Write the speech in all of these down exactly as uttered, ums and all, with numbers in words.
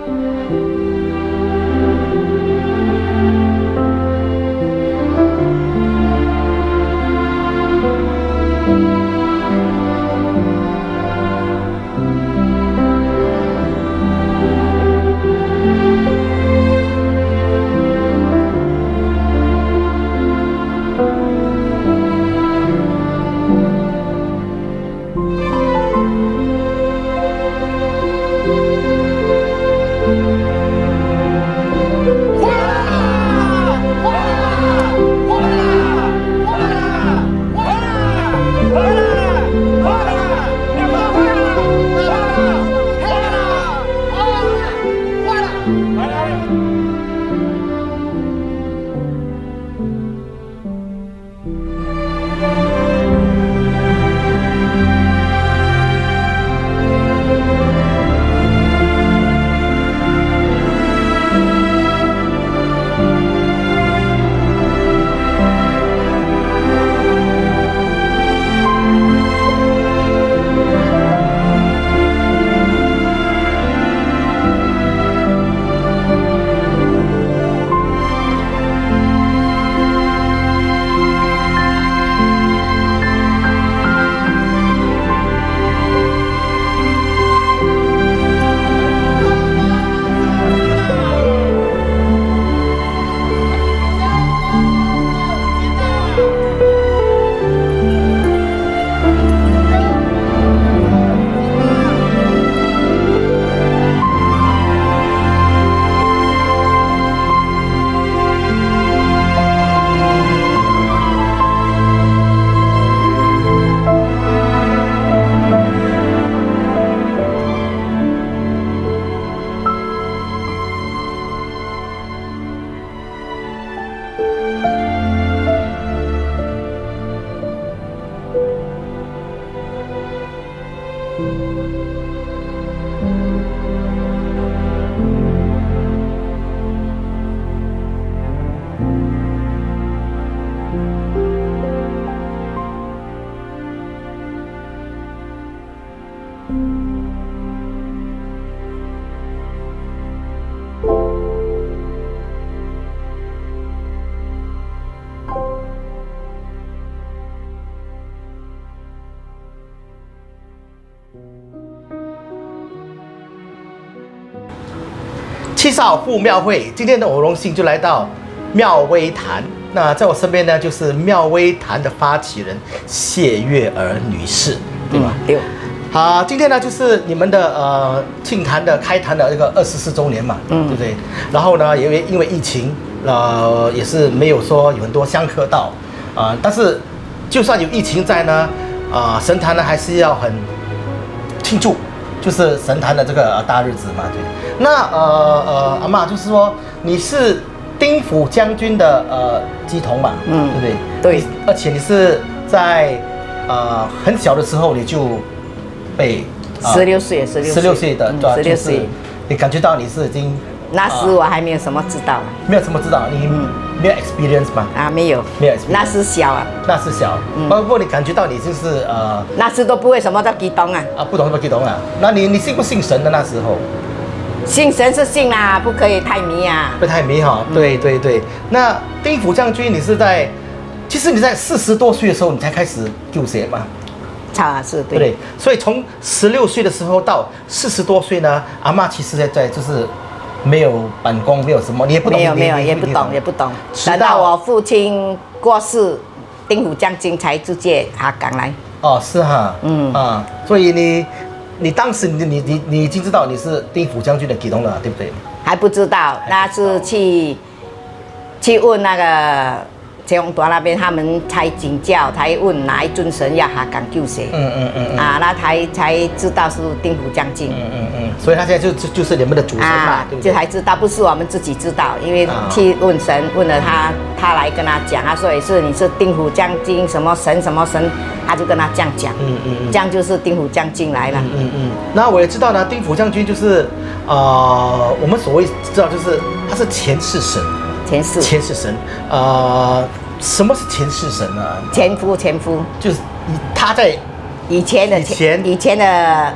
七少妇庙会，今天呢，我荣幸就来到妙微坛。那在我身边呢，就是妙微坛的发起人谢月儿女士，对吧？ 对。 好，今天呢，就是你们的呃庆坛的开坛的这个二十四周年嘛，嗯，对不对？然后呢，因为因为疫情，呃，也是没有说有很多香客到，啊、呃，但是就算有疫情在呢，啊、呃，神坛呢还是要很庆祝。就是神坛的这个大日子嘛，对。那呃呃，阿嬷就是说你是丁府将军的呃姬童嘛，嗯，对不对？ 对。 而且你是在呃很小的时候你就被十六岁，十六十六岁的， 十六岁， 你感觉到你是已经那时我还没有什么知道， 没有什么知道，你没有 experience 吗？ 啊，没有， 没有 experience， 那时小啊， 那时小，包括你感觉到你就是呃， 那时都不会什么都激动啊， 啊，不懂什么激动啊？那你你信不信神的那时候？ 信神是信啦，不可以太迷啊， 不太迷哈。对对对，那丁府将军，你是在，其实你在四十多岁的时候你才开始救血嘛？ 差是对， 对不对？所以从十六岁的时候到四十多岁呢，阿嬷其实在在就是没有板工，没有什么，你也不懂， 没有没有，也不懂也不懂。等到我父亲过世，丁府将军才直接下岗来。 哦，是哈，嗯啊，所以你你当时你你你你已经知道你是丁府将军的启动了，对不对？ 还不知道，那是去去问那个。陈宏达那边他们才请教，才问哪一尊神要下岗救谁？嗯嗯嗯啊，那才才知道是丁府将军。嗯嗯嗯， 所以他现在就就就是你们的主神嘛，啊、对不对？ 就才知道，不是我们自己知道，因为去问神，问了他，他来跟他讲，他说也是你是丁府将军，什么神什么神，他就跟他这样讲。嗯嗯嗯，这样就是丁府将军来了。嗯嗯嗯， 那我也知道呢，丁府将军就是呃，我们所谓知道就是他是前世神。 前世前世神，呃，什么是前世神呢？ 前夫前夫就是他在以前的以前以前的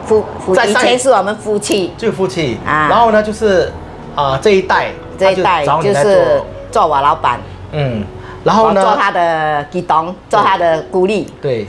夫夫以前是我们夫妻， 就夫妻啊。然后呢，就是啊、呃、这一代这一代就是做我老板， 嗯，然后呢做他的股东，做他的孤立， 对。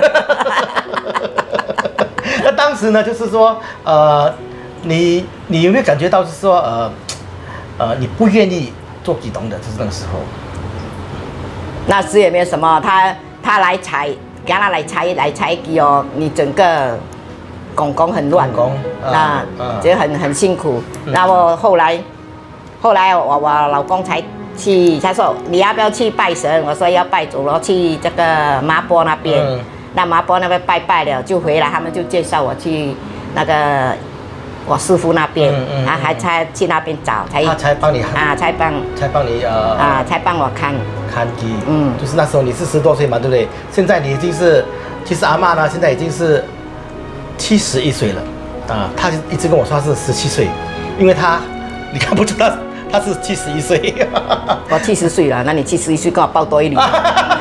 那当时呢，就是说呃，你你有没有感觉到就是说呃呃你不愿意做股东的，就是那个时候。 那时也没有什么，他他来裁，给他来裁来裁机哦，你整个公公很乱， 公那就很很辛苦。然后后来后来我我老公才去，他说你要不要去拜神？我说要拜祖罗，去这个麻波那边。嗯、那麻波那边拜拜了，就回来，他们就介绍我去那个我师傅那边，嗯嗯、他还才去那边找，才他才帮你啊，才帮才帮你呃啊，才帮我看。 看机，嗯，就是那时候你是十多岁嘛，对不对？现在你已经是，其实阿嬷呢，现在已经是七十一岁了，啊，她一直跟我说她是十七岁，因为她，你看不出她她是七十一岁。 我七十岁了，那你七十一岁跟我抱多一年。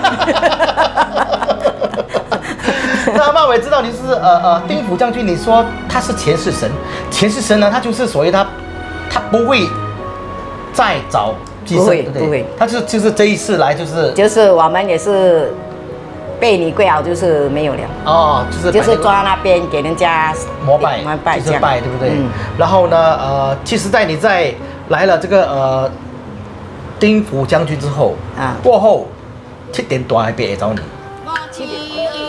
那阿嬷我也知道你是呃呃丁府将军，你说他是前世神，前世神呢，他就是所谓他他不会再找。 不会不会， 他就就是这一次来就是就是我们也是被你跪好，就是没有了哦，就是就是坐在那边给人家膜拜膜拜就是拜，对不对？嗯、然后呢，呃，其实，在你在来了这个呃丁府将军之后啊，过后七点多还别找你。七点。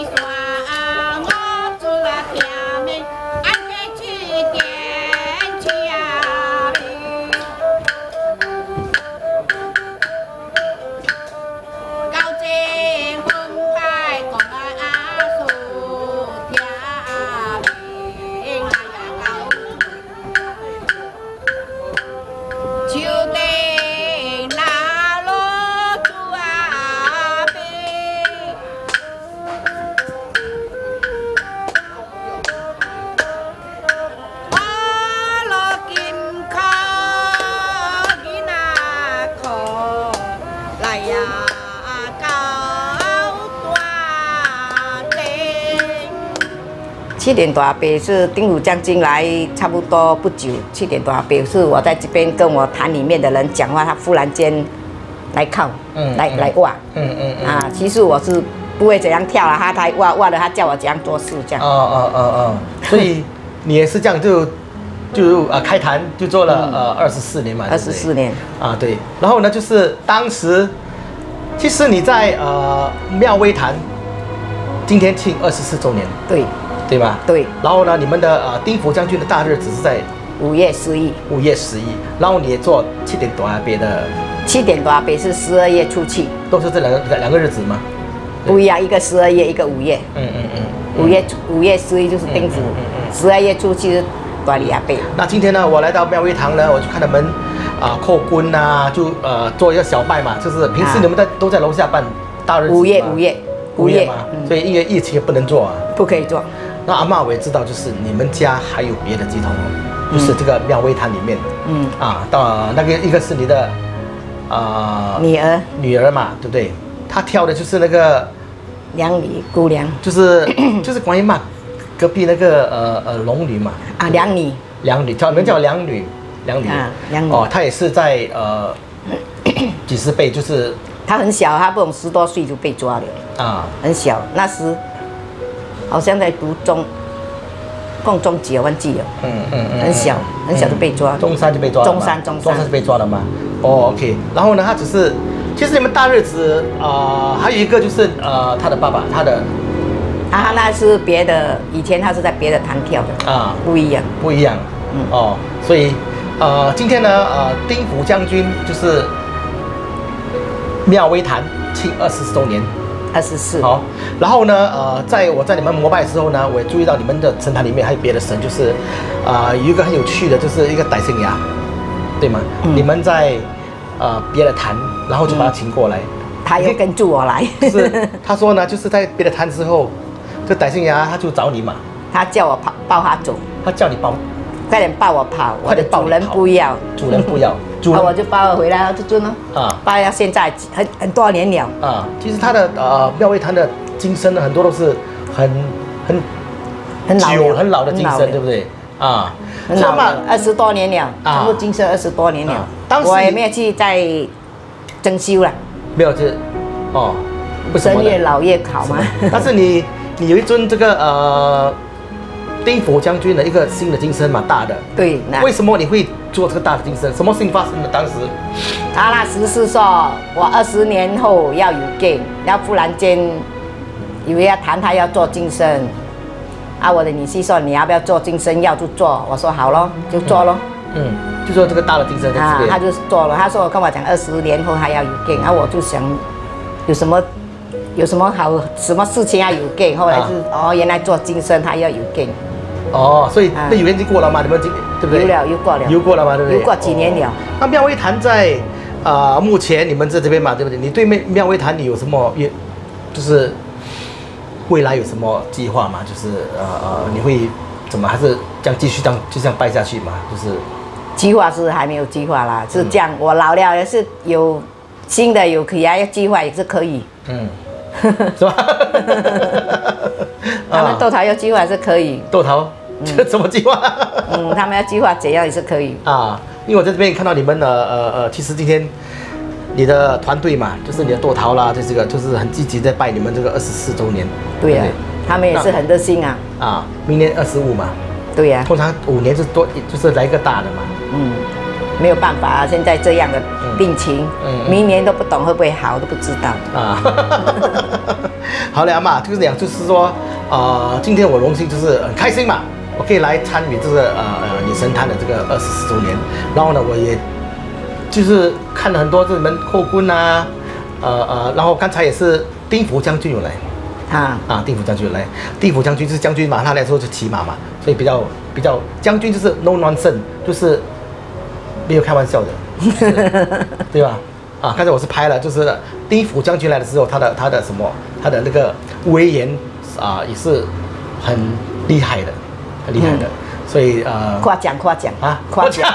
七点多阿伯是丁府将军来差不多不久，七点多阿伯是我在这边跟我坛里面的人讲话，他忽然间来靠，嗯，来来挖，嗯嗯嗯啊，其实我是不会怎样跳了，他他挖挖了，他叫我怎样做事这样。哦哦哦哦，所以你也是这样就就呃开坛就做了呃二十四年嘛， 二十四年啊对，然后呢就是当时其实你在呃妙微坛今天庆二十四周年， 对。 对吧？ 对。 然后呢，你们的呃丁府将军的大日子是在五月十一。 五月十一，然后你也做七点多阿伯的。 七点多阿伯是十二月初七。 都是这两个两个日子吗？ 不一样，一个十二月，一个五月。嗯嗯嗯。五月五月十一就是丁府，十二月初七是大里阿伯。 那今天呢，我来到妙微堂呢，我就看他们啊叩棍呐，就呃做一个小拜嘛，就是平时你们在都在楼下办大日子。 五月五月五月嘛，所以因为疫情也不能做啊。 不可以做。 那阿嬷我也知道，就是你们家还有别的鸡头，就是这个妙微坛里面，嗯啊，到那个一个是你的啊、呃、 女儿女儿嘛，对不对？她跳的就是那个良女姑娘， 就是就是观音妈隔壁那个呃呃龙女嘛啊，良女良女叫人叫良女良女啊良女哦，她也是在呃几十倍，就是她很小，她不懂十多岁就被抓了啊，很小那时。好像在读中，共中几我忘记了，嗯嗯嗯，很小很小就被抓， 中山就被抓了， 中山中山中山就被抓了吗？哦 ，OK， 然后呢，他只是，其实你们大日子啊、呃，还有一个就是呃，他的爸爸，他的， 啊，那是别的，以前他是在别的坛跳的啊，不一样， 不一样，嗯哦，所以呃，今天呢，呃，丁府将军就是妙微坛庆二十周年。 二十四。 好，然后呢，呃，在我在你们膜拜的时候呢，我也注意到你们的神坛里面还有别的神，就是，啊、呃，有一个很有趣的，就是一个傣姓牙，对吗？嗯、你们在呃别的坛，然后就把他请过来，嗯、 他又跟住我来。 是，他说呢，就是在别的坛之后，这傣姓牙他就找你嘛， 他叫我跑抱他走， 他叫你抱。 快点抱我跑， 快点抱主人不要， 主人不要， 主人我就抱回来了，就尊了啊，抱到现在很很多年了啊。其实他的呃妙微坛的金身呢，很多都是很很很老久很老的金身，对不对？啊， 很老了，二十多年了，全部金身二十多年了。当时我也没有去再增修了， 没有这，哦， 人越老越好嘛。 但是你你有一尊这个呃。丁佛将军的一个新的金身嘛，大的。对。为什么你会做这个大的金身？什么事情发生的？当时， 他那时是说我二十年后要有 gain， 然后忽然间以为要谈他要做金身，啊，我的女婿说你要不要做金身？要就做，我说好咯，就做咯。 嗯，就做这个大的金身在这边。 啊，他就做了。他说我跟我讲二十年后他要有 gain， 啊，我就想有什么。有什么好什么事情要有 gain？ 后来是、啊、哦，原来做金身他要有 gain。 哦，所以那有已经过了吗？你们对不对？ 有了，有过了， 有过了吗？对不对？ 有过几年了。哦、 那妙微坛在啊、呃，目前你们在这边嘛，对不对？你对妙妙微坛你有什么也就是未来有什么计划吗？就是呃呃，你会怎么还是这样继续这样就这样拜下去嘛？就是计划是还没有计划啦，是这样。嗯、我老了也是有新的有可以啊，计划也是可以。嗯。 是吧？ 他们豆桃要计划是可以。 豆桃，这怎么计划？ 嗯，他们要计划怎样也是可以啊。因为我在这边看到你们的呃呃，其实今天你的团队嘛，就是你的豆桃啦，这这个就是很积极在拜你们这个二十四周年。 对呀、啊，他们也是很热心啊。 啊，明年二十五嘛。 对呀、啊。 通常五年就多，就是来一个大的嘛。 嗯。没有办法啊，现在这样的病情，嗯嗯、明年都不懂会不会好，都不知道啊。 好了，阿妈就是讲，就是说，呃，今天我荣幸就是很开心嘛，我可以来参与这个呃呃你神坛的这个二十四周年。然后呢，我也就是看了很多这你们后宫啊，呃呃，然后刚才也是丁福将军有来，啊啊，丁福将军有来，丁福将军就是将军嘛，他来说就骑马嘛，所以比较比较将军就是 no nonsense， 就是。没有开玩笑的，对吧？啊，刚才我是拍了，就是丁福将军来的时候，他的他的什么，他的那个威严啊，也是很厉害的，很厉害的，嗯、所以呃， 夸奖夸奖啊，夸奖。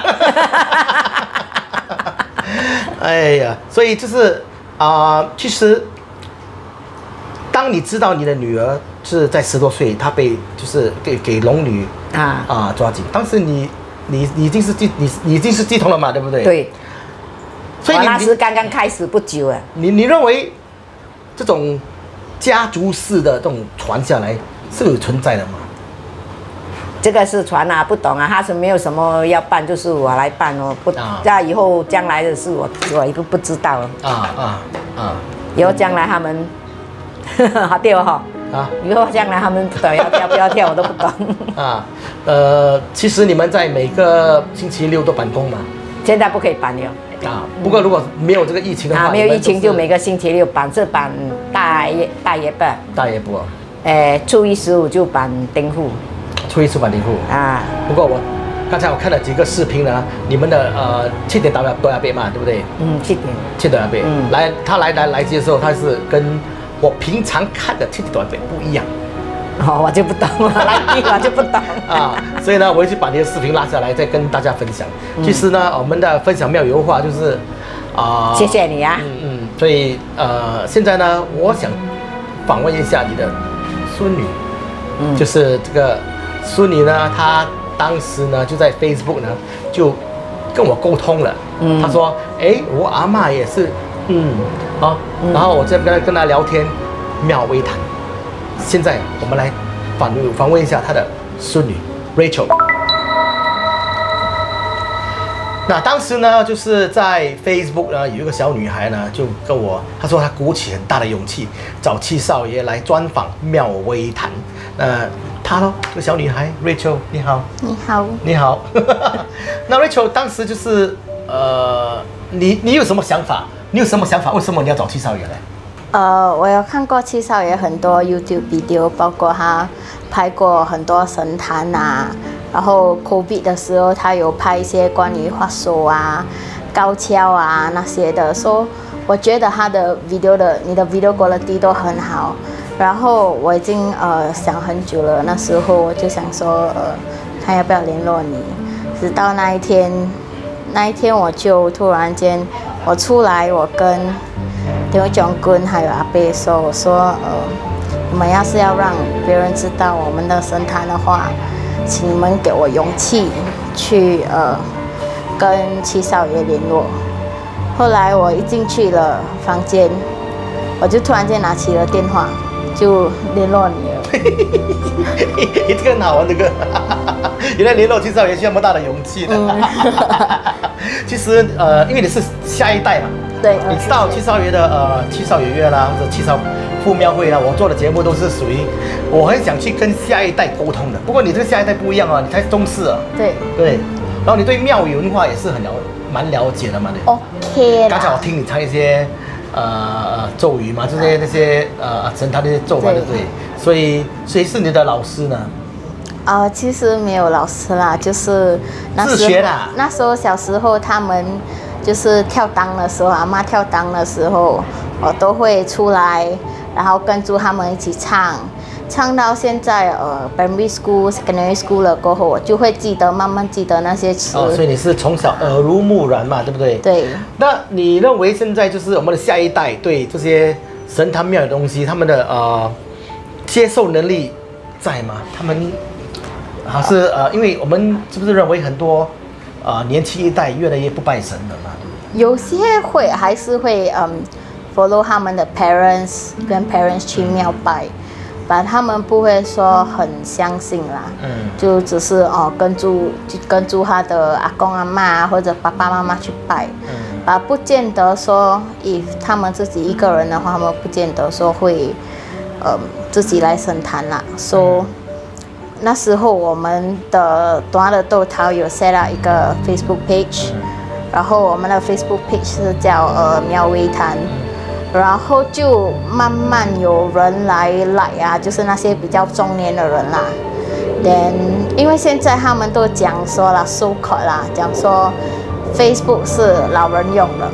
哎呀，所以就是啊、呃，其实当你知道你的女儿是在十多岁，她被就是给给龙女啊啊抓紧，当时你。你你已经是鸡你你已经是鸡童了嘛，对不对？ 对。所以我那时刚刚开始不久啊。 你你认为这种家族式的这种传下来是有存在的吗？ 这个是传啊，不懂啊，他是没有什么要办，就是我来办哦，不，那、啊、以后将来的事我我一个不知道了。啊啊啊！以后将来他们，好对哦哈。啊！以后将来他们不懂要跳不要跳，我都不懂。 啊，呃，其实你们在每个星期六都办公嘛？ 现在不可以办了。 啊，不过如果没有这个疫情的话， 啊，没有疫情就每个星期六办，是办大爷大爷班。 大爷部。 诶，初一十五就办丁户。 初一十五办丁户。啊。不过我刚才我看了几个视频呢，你们的呃七点到多亚贝嘛，对不对？ 嗯，七点。 七点多亚贝。嗯。来，他来来来接的时候，他是跟。我平常看的《天地短片》不一样， 哦，我就不懂了，来我就不懂啊，所以呢，我会去把你的视频拉下来，再跟大家分享。嗯、其实呢，我们的分享妙有话就是啊，呃、 谢谢你啊， 嗯嗯，所以呃，现在呢，我想访问一下你的孙女，嗯，就是这个孙女呢，她当时呢就在 Facebook 呢就跟我沟通了，嗯，她说，哎，我阿嬷也是。嗯，好，嗯、然后我再跟他跟他聊天，妙微谈。现在我们来访访问一下他的孙女 Rachel。那当时呢，就是在 Facebook 呢有一个小女孩呢，就跟我，她说她鼓起很大的勇气找七少爷来专访妙微谈。呃，她咯，这个小女孩 Rachel， 你好。 你好。 你好。那 Rachel 当时就是呃，你你有什么想法？你有什么想法？为什么你要找七少爷来？ 呃，我有看过七少爷很多 YouTube video， 包括他拍过很多神坛啊，然后 COVID 的时候，他有拍一些关于滑手啊、高跷啊那些的，所以我觉得他的 video 的你的 video quality 都很好。然后我已经呃想很久了，那时候我就想说，呃，看要不要联络你，直到那一天，那一天我就突然间。我出来，我跟刘将军还有阿伯说，我说，呃， 你们要是要让别人知道我们的神坛的话，请你们给我勇气去呃跟七少爷联络。后来我一进去了房间，我就突然间拿起了电话，就联络你了。 这个很好玩，这个原来联络七少爷需要那么大的勇气的。嗯、其实呃，因为你是下一代嘛， 对， 你知道七少爷的呃七少爷月啦，或者七少父庙会啦，我做的节目都是属于我很想去跟下一代沟通的。不过你这个下一代不一样啊，你太中式了。 对对，然后你对庙宇文化也是很了蛮了解的嘛，对。 OK。刚才我听你唱一些呃咒语嘛，这些那些呃神坛那些咒嘛，对不对？所以谁是你的老师呢？ 啊、呃，其实没有老师啦，就是那自学的。 那时候小时候他们就是跳档的时候，阿妈跳档的时候，我都会出来，然后跟住他们一起唱，唱到现在呃 primary school、secondary school 了过后，我就会记得，慢慢记得那些词。 哦，所以你是从小耳濡目染嘛，对不对？ 对。那你认为现在就是我们的下一代对这些神坛庙的东西，他们的呃接受能力在吗？他们还是呃，因为我们是不是认为很多呃年轻一代越来越不拜神了嘛？ 有些会还是会嗯 follow 他们的 parents 跟 parents 去庙拜，但他们不会说很相信啦，嗯，就只是哦跟住就跟住他的阿公阿嬷或者爸爸妈妈去拜，嗯，啊不见得说if他们自己一个人的话，他们不见得说会嗯自己来神坛啦，说、so, 那时候我们的短的豆桃有 set up 一个 Facebook page， 然后我们的 Facebook page 是叫呃庙威坛。然后就慢慢有人来来啊，就是那些比较中年的人啦。then 因为现在他们都讲说了 so called 啦，讲说 Facebook 是老人用的。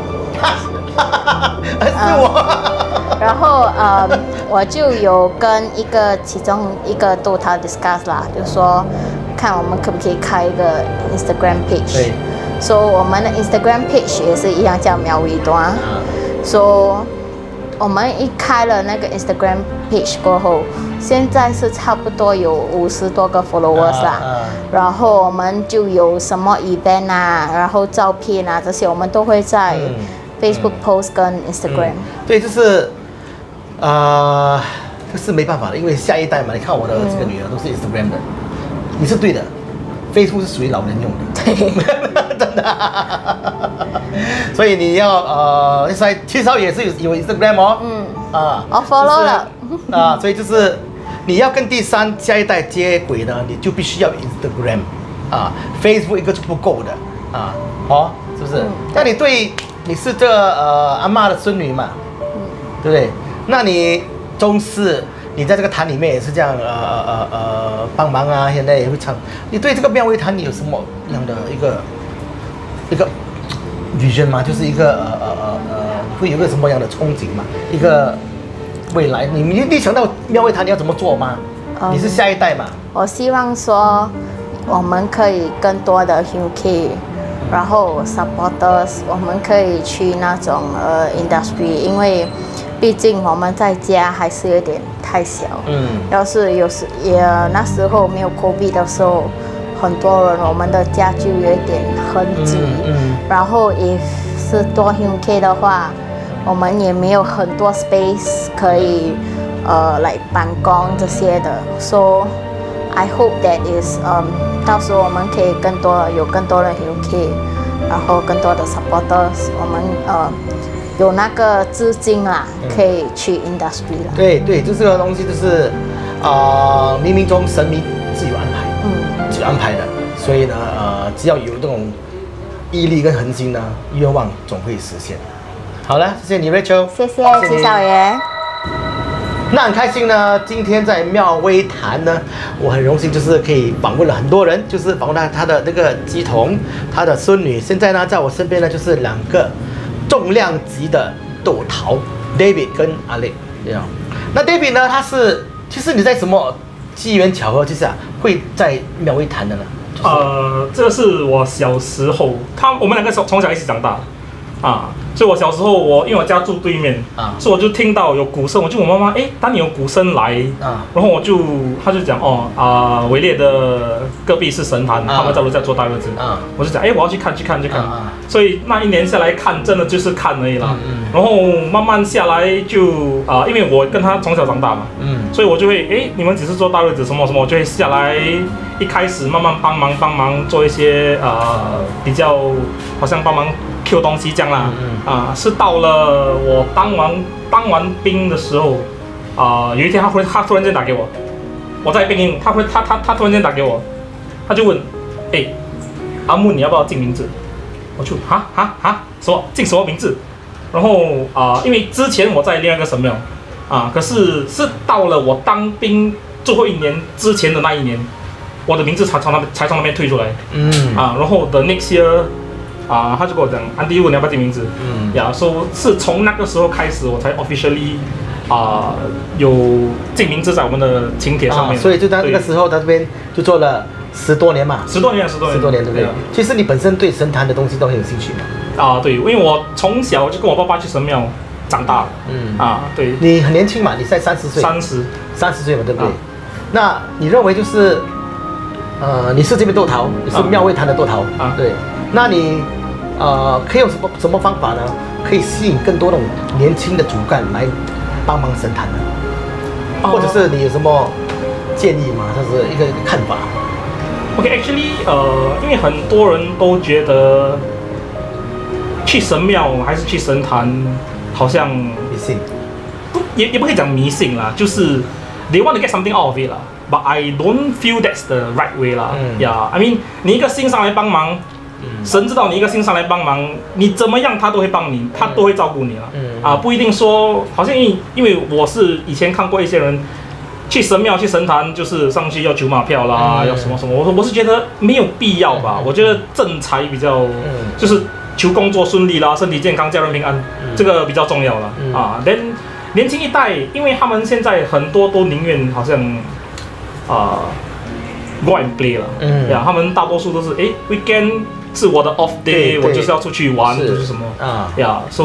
是我。 然后呃，我就有跟一个其中一个豆桃 discuss 啦，就说看我们可不可以开一个 Instagram page。对。所以我们的 Instagram page 也是一样叫苗微端。说。So, 我们一开了那个 Instagram page 过后，现在是差不多有五十多个 followers 啦。Uh, uh, 然后我们就有什么 event 啊，然后照片啊这些，我们都会在 Facebook post 跟 Instagram。 嗯嗯、对，就是呃，这是没办法的，因为下一代嘛，你看我的这个女儿都是 Instagram 的，你是对的 ，Facebook 是属于老人用的。对，真的。所以你要呃，现在七少也是有有 Instagram 哦，嗯啊， 我 follow 了啊，所以就是你要跟第三下一代接轨呢，你就必须要 Instagram 啊 ，Facebook 一个是不够的啊，哦，是不是？嗯、那你对你是这个呃阿嬷的孙女嘛，嗯，对不对？那你中式，你在这个坛里面也是这样呃呃呃帮忙啊，现在也会唱。你对这个庙会坛你有什么样的一个一个？vision 嘛，就是一个呃呃呃呃，会有个什么样的憧憬嘛？一个未来，你你你想到庙会坛你要怎么做吗？嗯、你是下一代嘛？ 我希望说我们可以更多的 U K， 然后 supporters， 我们可以去那种呃 industry， 因为毕竟我们在家还是有点太小。嗯。要是有时也那时候没有 COVID 的时候。很多人，我们的家就有点很挤，嗯嗯、然后也是多 U K 的话，我们也没有很多 space 可以呃来办公这些的。So I hope that is， 嗯，到时候我们可以更多有更多的 U K， 然后更多的 supporters， 我们呃有那个资金啦，可以去 industry 了。 对对，就这个东西就是啊、呃，冥冥中神明自有安排。是安排的，所以呢，呃，只要有这种毅力跟恒心呢，愿望总会实现。好了，谢谢你 Rachel， 谢谢七少爷。 那很开心呢，今天在庙威坛呢，我很荣幸就是可以访问了很多人，就是访问到他的那个鸡童，他的孙女。现在呢，在我身边呢就是两个重量级的豆桃 ，David 跟阿力，这样。那 David 呢，他是其实你在什么？机缘巧合之下会在庙威坛的呢？ 就是、呃，这个是我小时候，他我们两个从从小一起长大， 啊，所以我小时候我因为我家住对面啊，所以我就听到有鼓声，我就问我妈妈，哎，当你有鼓声来啊，然后我就他就讲哦啊，维列的隔壁是神坛，他们在楼下做大日子啊，我就讲哎，我要去看去看去看，所以那一年下来看，真的就是看而已啦。然后慢慢下来就啊，因为我跟他从小长大嘛，嗯，所以我就会哎，你们只是做大日子什么什么，我就会下来一开始慢慢帮忙帮忙做一些呃比较好像帮忙。Q 东西这样啦，嗯嗯、啊，是到了我当完当完兵的时候，啊、呃，有一天他忽然他突然间打给我，我在兵营，他会他他他突然间打给我，他就问，哎，阿木你要不要进名字？我就哈哈哈，什么进什么名字？然后啊、呃，因为之前我在另外一个神庙，啊，可是是到了我当兵最后一年之前的那一年，我的名字才从那边才从那边退出来，嗯，啊，然后的 next year。啊，他就跟我讲，安迪，问你要不要进名字？嗯，呀，说是从那个时候开始，我才 officially 啊、呃、有进名字在我们的请帖上面、啊。 所以就在那个时候，他这边就做了十多年嘛。 十多年，十多年， 十多年，对不对？对其实你本身对神坛的东西都很有兴趣嘛。 啊，对，因为我从小就跟我爸爸去神庙长大。嗯，啊，对。 你很年轻嘛，你才三十岁。 三十， 三十岁嘛，对不对？啊、那你认为就是，呃，你是这边豆桃，你是庙会坛的豆桃啊？对，那你。呃，可以用什么什么方法呢？可以吸引更多那种年轻的主干来帮忙神坛呢？呃、或者是你有什么建议吗？就是一个一个看法。 OK，actually，、okay, 呃，因为很多人都觉得去神庙还是去神坛，好像迷信， 不也也不可以讲迷信啦，就是 they want to get something out of it 啦。But I don't feel that's the right way 啦。嗯、yeah, I mean， 你一个新上来帮忙。神知道你一个心上来帮忙，你怎么样他都会帮你，他都会照顾你了。嗯啊，不一定说好像因因为我是以前看过一些人去神庙去神坛，就是上去要求马票啦，嗯、要什么什么。我说我是觉得没有必要吧。嗯、我觉得正财比较，嗯、就是求工作顺利啦，身体健康，家人平安，嗯、这个比较重要了。嗯、啊，连年轻一代，因为他们现在很多都宁愿好像啊 go and play 了。嗯，呀，他们大多数都是哎 weekend。是我的 off day， 我就是要出去玩，就是什么啊呀 ，so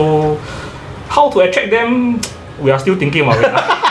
how to attract them? We are still thinking about it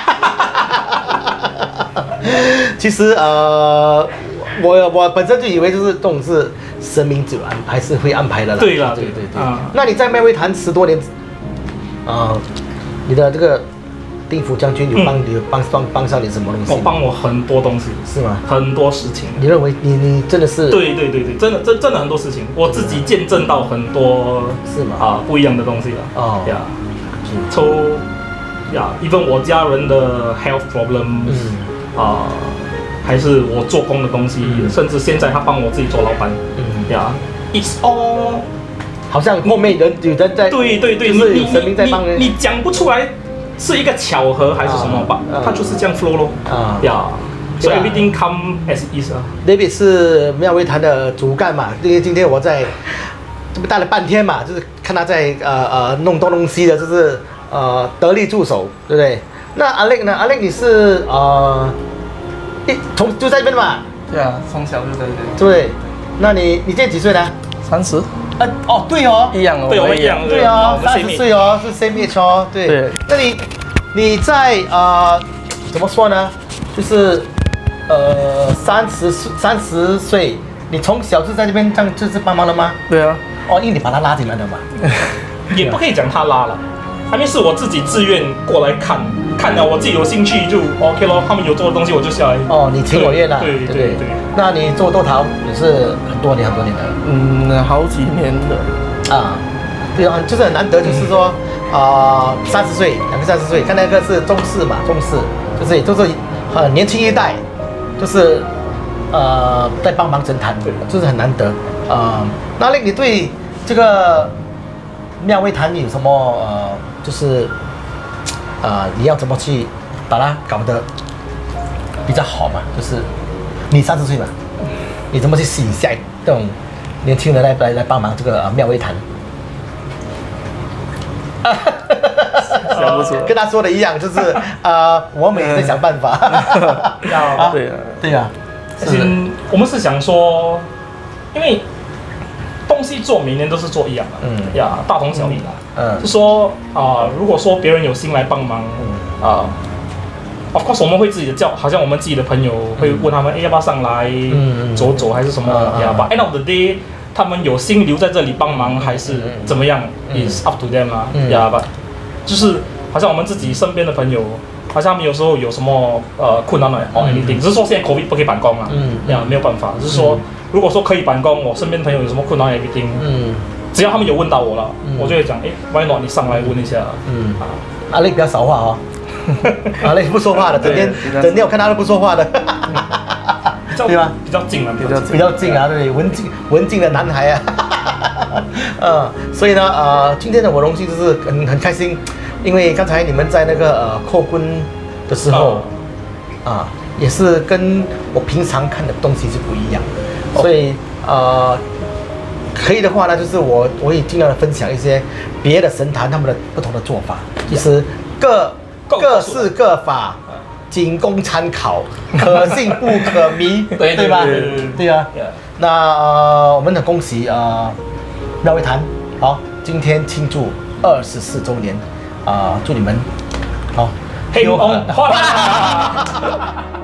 其实呃，我我本身就以为就是这种是神明主安排是会安排的啦。 对啦， 对对对。啊、那你在庙会坛十多年，啊、呃，你的这个丁福将军有帮你、嗯、帮帮帮上你什么东西？ 我帮我很多东西， 是吗？ 很多事情。 你认为你你真的是？ 对对对对，真的真真的很多事情，我自己见证到很多是吗？ 啊，不一样的东西了。哦呀，抽呀，even 我家人的 health problem， 嗯啊，还是我做工的东西，嗯、甚至现在他帮我自己做老板，嗯呀 ，it's all 好像后面人有人在， 对对对， 就是有神明在帮人， 你讲不出来。是一个巧合还是什么吧？它就是这样 flow 咯。啊呀，所以 everything come as it is 啊。 David 是庙会坛的主干嘛？因为今天我在这边待了半天嘛，就是看他在呃呃弄东弄西的，就是呃得力助手，对不对？那 Alex 呢 ？Alex 你是呃一从就在这边嘛？ 对啊，从小就在这边。对，那你你现在几岁呢？ 三十。 呃哦，对哦， 一样哦， 对，我们一样， 对哦，三十岁哦，是 same age 哦，对。对。那你你在呃怎么说呢？就是呃三十三十岁，你从小就在这边这样就是帮忙了吗？ 对啊。 哦，因为你把他拉进来的嘛。 也不可以讲他拉了，他们是我自己自愿过来看，看了我自己有兴趣就 OK 咯。他们有做的东西我就下来。 哦，你情我愿啊。 对对对。 那你做豆桃也是很多年很多年的。 嗯，好几年的。 啊，对啊，就是很难得，就是说啊，三十岁，两个三十岁，看那个是中士嘛，中士，就是也就是呃年轻一代，就是呃在帮忙神坛，就是很难得啊。那令你对这个庙会坛有什么呃，就是呃你要怎么去把它搞得比较好嘛？就是你三十岁嘛，你怎么去吸引下这种年轻人来来来帮忙这个呃庙会坛？ 想不出来， 跟他说的一样，就是呃，我们也在想办法。 要对啊， 对啊。 而且我们是想说，因为东西做，每年都是做一样的，嗯呀，大同小异啦。嗯，就说啊、呃，如果说别人有心来帮忙，啊、呃、，of course 我们会自己的叫，好像我们自己的朋友会问他们，哎、嗯，要不要上来走走还是什么呀？ But end of the day， 他们有心留在这里帮忙还是怎么样、嗯、，is up to them 啊，呀、嗯， but 就是好像我们自己身边的朋友。好像他们有时候有什么呃困难了哦 anything， 只是说现在 COVID 不可以办公啊，嗯，呀没有办法，只是说如果说可以办公，我身边朋友有什么困难 everything， 嗯，只要他们有问到我了，我就会讲，哎 ，why not 你上来问一下，嗯，啊， 阿累比较少话哦，阿累不说话的，整天整天我看他都不说话的，对吧？ 比较近啊， 比较比较近啊，对，文静文静的男孩啊，嗯，所以呢，呃，今天的我荣幸就是很很开心。因为刚才你们在那个呃扣棍的时候，啊，也是跟我平常看的东西是不一样，所以呃，可以的话呢，就是我我也尽量的分享一些别的神坛他们的不同的做法，其实各各式各法，仅供参考，可信不可迷， 对对吧？对啊，那呃，我们很恭喜啊，妙味坛，好，今天庆祝二十四周年。啊、呃，祝你们好， 黑红花。